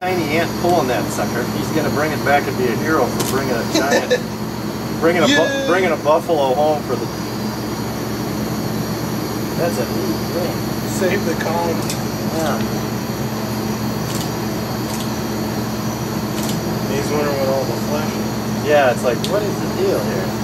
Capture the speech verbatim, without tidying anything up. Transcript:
Tiny ant pulling that sucker. He's gonna bring it back and be a hero for bringing a giant, bringing a yeah. bu bringing a buffalo home for the. That's a neat thing. Save the colony. Yeah. He's wondering what all the flesh is. Yeah, it's like, what is the deal here?